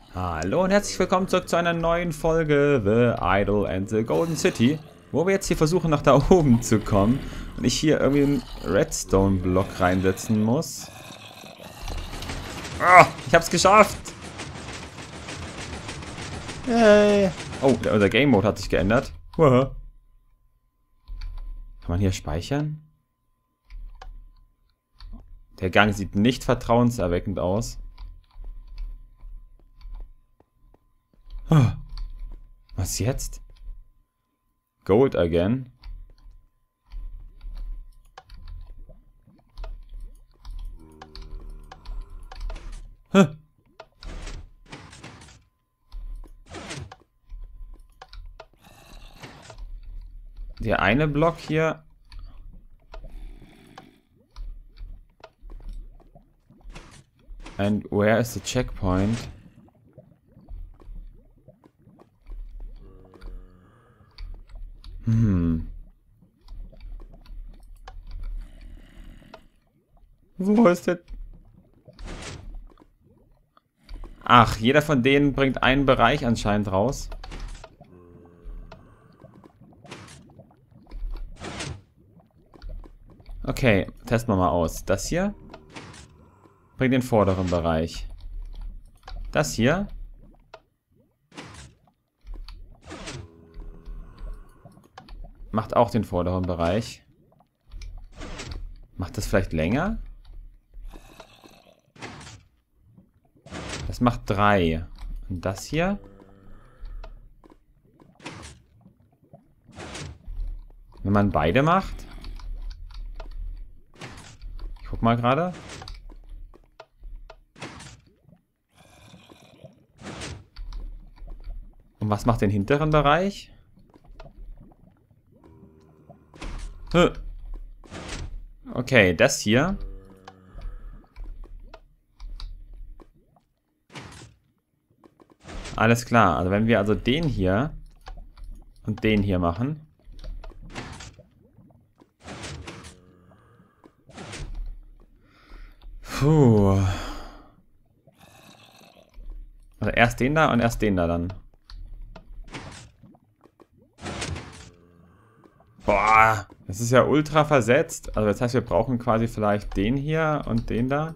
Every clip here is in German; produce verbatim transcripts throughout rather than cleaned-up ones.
Hallo und herzlich willkommen zurück zu einer neuen Folge The Idol and the Golden City, wo wir jetzt hier versuchen nach da oben zu kommen und ich hier irgendwie einen Redstone-Block reinsetzen muss. Ah, ich hab's geschafft! Yay! Oh, der, unser Game Mode hat sich geändert. Kann man hier speichern? Der Gang sieht nicht vertrauenserweckend aus. Was jetzt? Gold again. Huh. Der eine Block hier. And where is the checkpoint? Hm. Wo ist der? Ach, jeder von denen bringt einen Bereich anscheinend raus. Okay, testen wir mal aus. Das hier bringt den vorderen Bereich. Das hier macht auch den vorderen Bereich. Macht das vielleicht länger? Das macht drei. Und das hier? Wenn man beide macht? Ich guck mal gerade. Und was macht den hinteren Bereich? Okay, das hier. Alles klar. Also wenn wir also den hier und den hier machen. Puh. Also erst den da und erst den da dann. Boah, das ist ja ultra versetzt. Also das heißt, wir brauchen quasi vielleicht den hier und den da.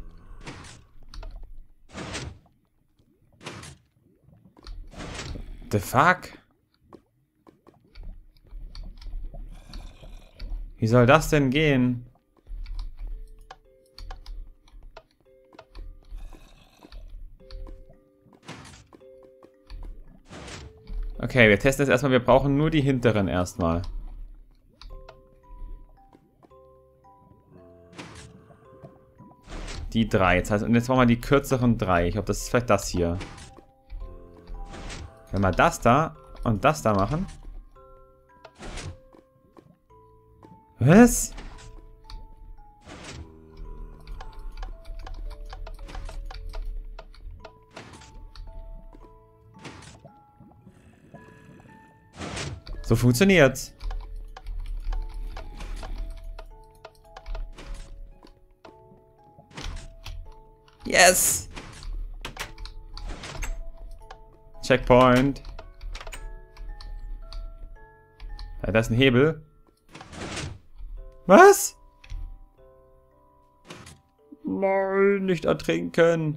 The fuck? Wie soll das denn gehen? Okay, wir testen jetzt erstmal. Wir brauchen nur die hinteren erstmal. Die drei. Jetzt heißt, und jetzt machen wir die kürzeren drei. Ich glaube, das ist vielleicht das hier. Wenn wir das da und das da machen. Was? So funktioniert's. Yes! Checkpoint. Ja, da ist ein Hebel. Was? Nein, nicht ertrinken.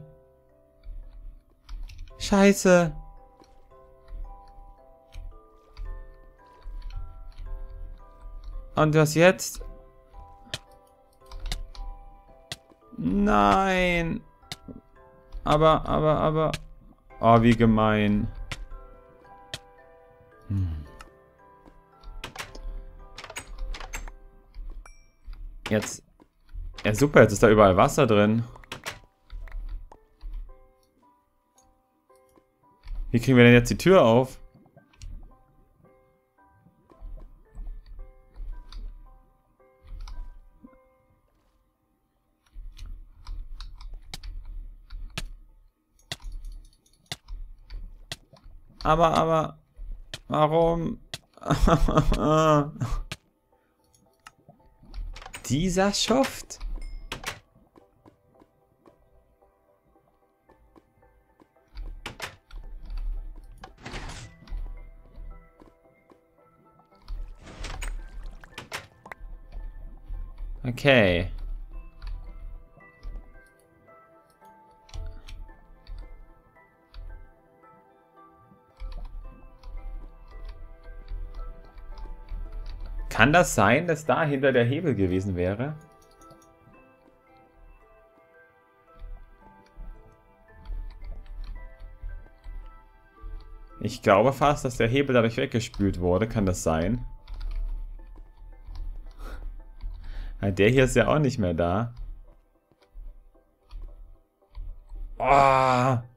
Scheiße. Und was jetzt? Nein. Aber, aber, aber. Oh, wie gemein. Hm. Jetzt. Ja, super, jetzt ist da überall Wasser drin. Wie kriegen wir denn jetzt die Tür auf? Aber, aber, warum? Dieser Schuft? Okay. Kann das sein, dass dahinter der Hebel gewesen wäre? Ich glaube fast, dass der Hebel dadurch weggespült wurde. Kann das sein? Der hier ist ja auch nicht mehr da. Oh!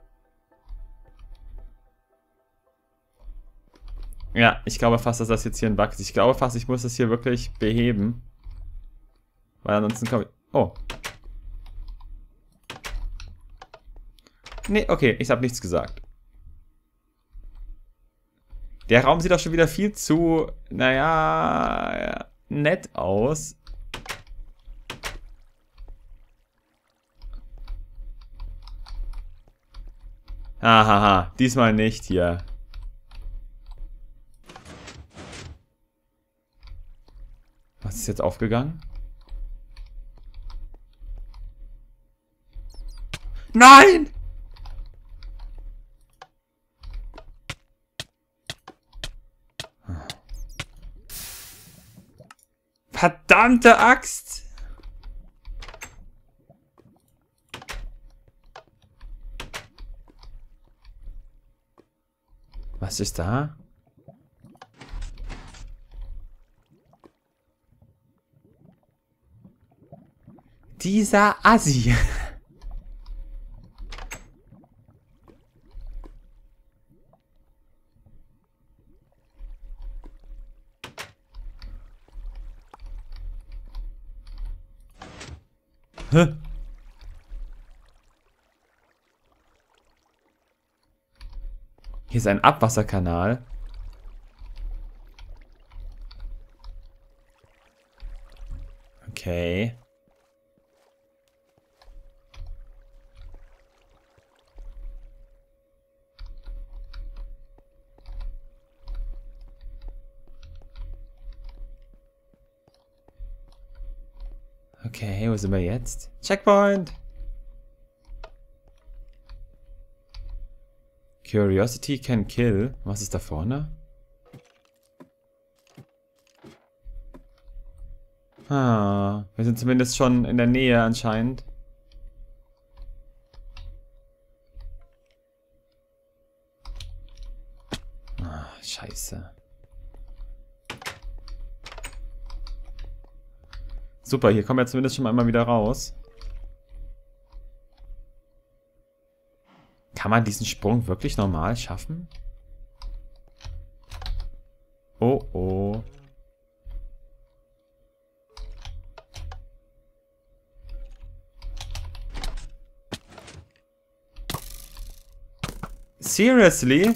Ja, ich glaube fast, dass das jetzt hier ein Bug ist. Ich glaube fast, ich muss das hier wirklich beheben. Weil ansonsten komme ich... Oh. Nee, okay, ich habe nichts gesagt. Der Raum sieht auch schon wieder viel zu, naja, nett aus. Hahaha, diesmal nicht hier. Was ist jetzt aufgegangen? Nein! Verdammte Axt! Was ist da? Dieser Assi. Hä? Hier ist ein Abwasserkanal. Okay. Okay, wo sind wir jetzt? Checkpoint! Curiosity can kill. Was ist da vorne? Ah, wir sind zumindest schon in der Nähe anscheinend. Ah, scheiße. Super, hier kommen wir zumindest schon mal wieder raus. Kann man diesen Sprung wirklich normal schaffen? Oh oh. Seriously?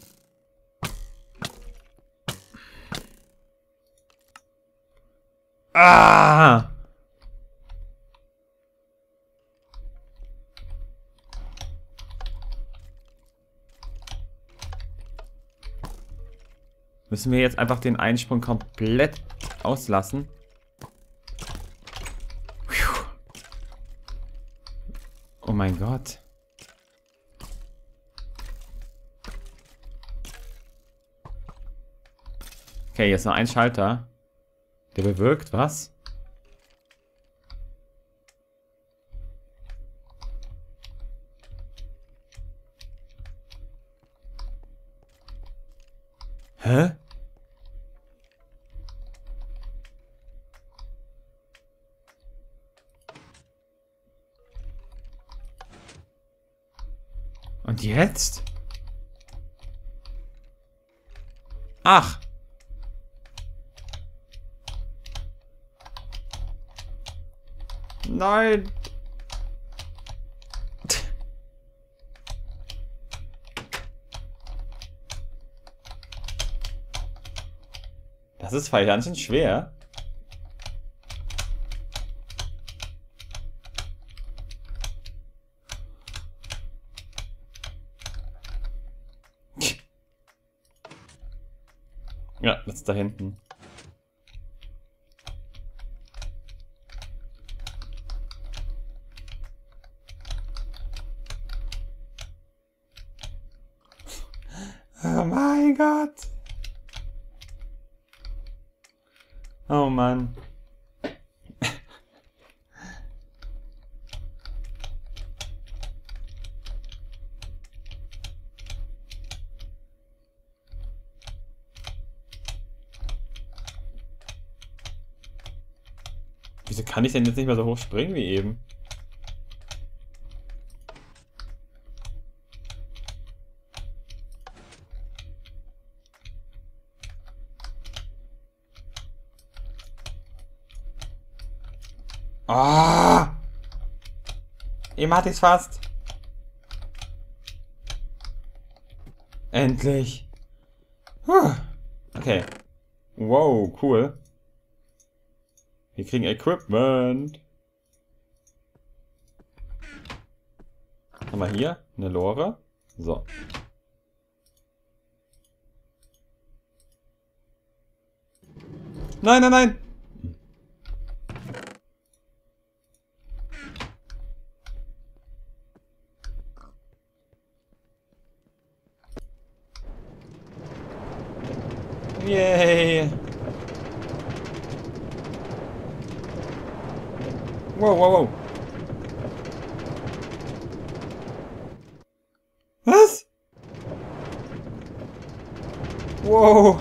Ah! Müssen wir jetzt einfach den Einsprung komplett auslassen? Oh mein Gott. Okay, jetzt noch ein Schalter. Der bewirkt was? Hä? Und jetzt? Ach. Nein. Das ist ganz schön schwer. Ja, das ist da hinten. mein Gott. Oh Mann. Wieso kann ich denn jetzt nicht mehr so hoch springen wie eben? Ah! Eben hatte ich's fast. Endlich. Puh. Okay. Wow, cool. Wir kriegen Equipment. Haben wir hier eine Lore. So. Nein, nein, nein! Yay! Wow, wow, wow. Was? Wow.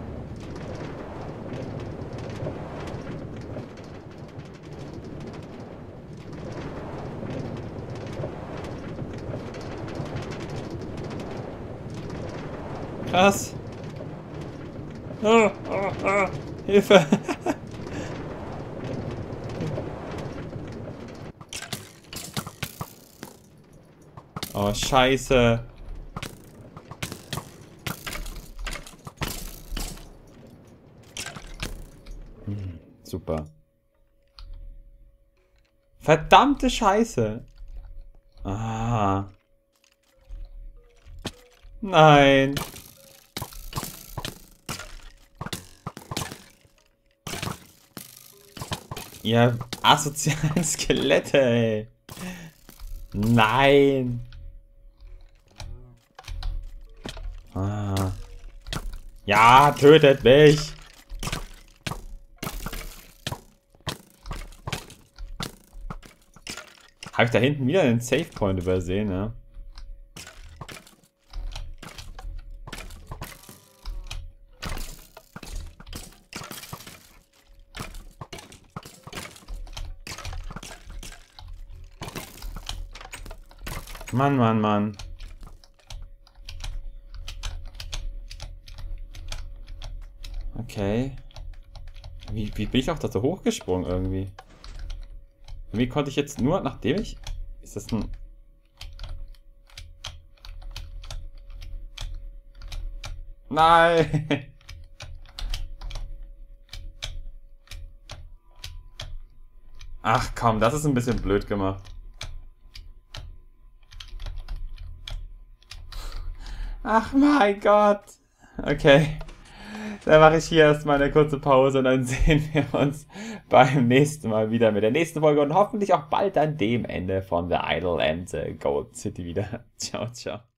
Krass. Oh, oh, oh. Hilfe. Oh, scheiße. Hm, super. Verdammte Scheiße. Ah. Nein. Ihr asozialen Skelette, ey. Nein. Ah. Ja, tötet mich. Habe ich da hinten wieder einen Save Point übersehen, ne? Mann, Mann, Mann. Okay. Wie, wie bin ich auch da so hochgesprungen irgendwie? Wie konnte ich jetzt nur, nachdem ich... Ist das ein... Nein! Ach komm, das ist ein bisschen blöd gemacht. Ach mein Gott. Okay. Dann mache ich hier erstmal eine kurze Pause und dann sehen wir uns beim nächsten Mal wieder mit der nächsten Folge und hoffentlich auch bald an dem Ende von The Idle and the Golden City wieder. Ciao, ciao.